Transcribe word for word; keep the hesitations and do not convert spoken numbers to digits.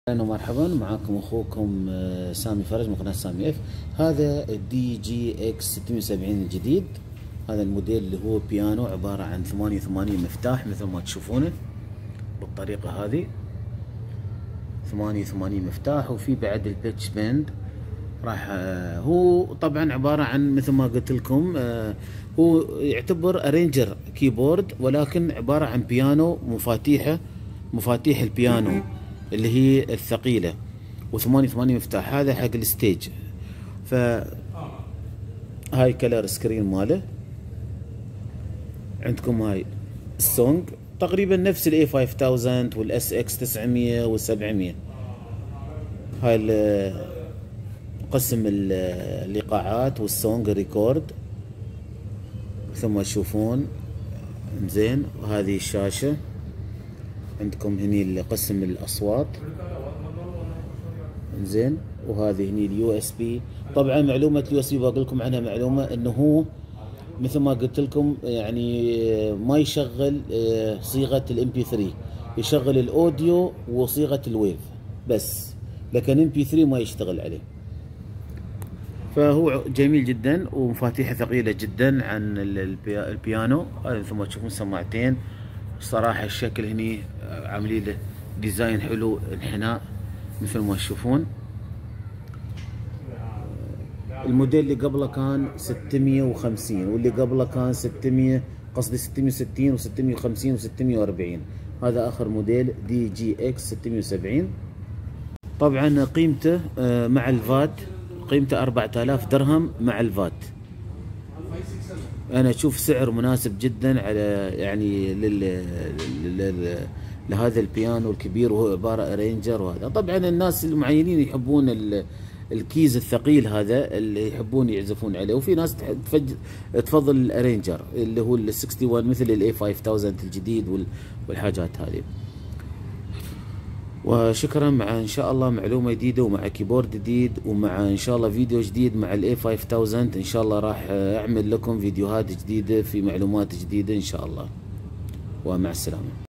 اهلا ومرحبا، معاكم اخوكم سامي فرج من قناه سامي اف. هذا الدي جي اكس ستمية وسبعين الجديد. هذا الموديل اللي هو بيانو عباره عن ثمانية وثمانين مفتاح مثل ما تشوفونه بالطريقه هذه. ثمانية وثمانين مفتاح، وفي بعد البيتش بند. راح هو طبعا عباره عن مثل ما قلت لكم، هو يعتبر ارينجر كيبورد، ولكن عباره عن بيانو. مفاتيحه مفاتيح البيانو اللي هي الثقيله، وثمانية وثمانين مفتاح. هذا حق الستيج. ف هاي كلر سكرين ماله. عندكم هاي السونج تقريبا نفس الاي خمسة آلاف والاس اكس تسعمية والسبعمية. هاي قسم الايقاعات والسونج ريكورد مثل ما تشوفون. زين، وهذه الشاشه عندكم هني قسم الاصوات. زين، وهذه هني اليو اس بي. طبعا معلومه اليو اس بي بقول لكم عنها معلومه، انه هو مثل ما قلت لكم يعني ما يشغل صيغه الام بي ثلاثة، يشغل الاوديو وصيغه الويف بس، لكن ام بي ثلاثة ما يشتغل عليه. فهو جميل جدا، ومفاتيحه ثقيله جدا عن البيانو. هذا مثل ما تشوفون سماعتين. الصراحه الشكل هني عاملين له ديزاين حلو، انحناء مثل ما تشوفون. الموديل اللي قبله كان ستمية وخمسين، واللي قبله كان ستمية، قصدي ستمية وستين وستمية وخمسين وستمية وأربعين. هذا اخر موديل دي جي اكس ستمية وسبعين. طبعا قيمته مع الفات قيمته أربعة آلاف درهم مع الفات. انا اشوف سعر مناسب جدا على يعني لل, لل... لهذا البيانو الكبير، وهو عباره ارينجر. وهذا طبعا الناس المعينين يحبون ال... الكيز الثقيل هذا اللي يحبون يعزفون عليه، وفي ناس تفج... تفضل الارينجر اللي هو ال واحد وستين مثل الاي خمسة آلاف الجديد وال... والحاجات هذه. وشكرا، مع ان شاء الله معلومه جديده، ومع كيبورد جديد، ومع ان شاء الله فيديو جديد مع الاي خمسة آلاف. ان شاء الله راح اعمل لكم فيديوهات جديده في معلومات جديده ان شاء الله. ومع السلامه.